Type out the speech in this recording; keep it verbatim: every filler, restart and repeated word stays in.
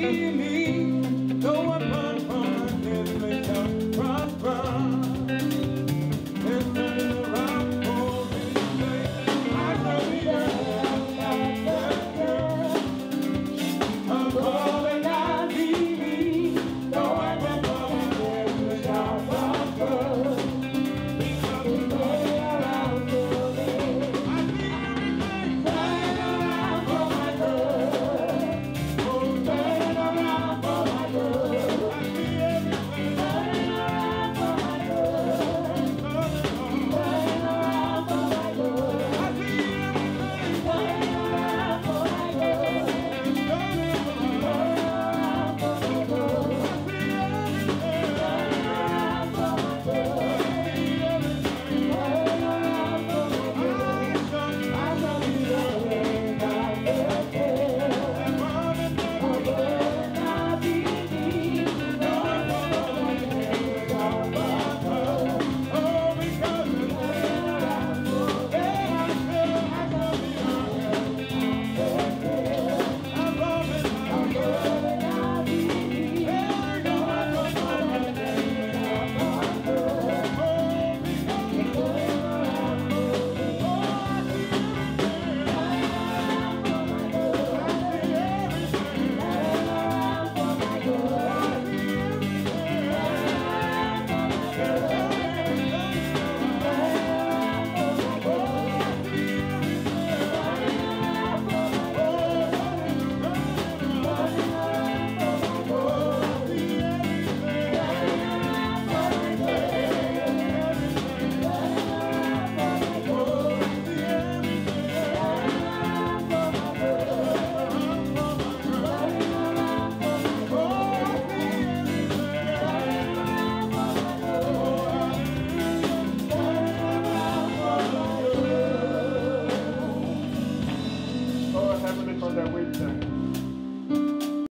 see me, no weapon from against me shall prosper. And turning around for me to say, I shall be I'm calling out me, no weapon from against me shall prosper. Because you turn around for me. I see everything turning around for my good. Oh, turning around for my good. I see everything turning around for my good. Turning around for my good. I see everything turning around for my good. Turning around for my good. I see everything turning around for my good. I see everything turning around for my good. I shall be the way God will care. And running down the road, I'll be me. No one can stop us. Oh, because it's turning around for me. I shall, I shall be the way God will care. I'm loving, I'm loving, I'll be me. No one can stop us. Oh, because it's turning around for me. Oh, I see everything turning around for my good. I see everything turning around for my good. I see everything turning around for my good. Turning around for my good. I see everything turning around for my good. Turning around for my good. I see everything turning around for my good. Everything turning around for my good. I see everything turning around for my good. Around for my good. Turning around for my good. Oh, I see everything turning around for my good. Oh, hallelujah. Turning around for my good. Oh, Heavenly Father, we thank you.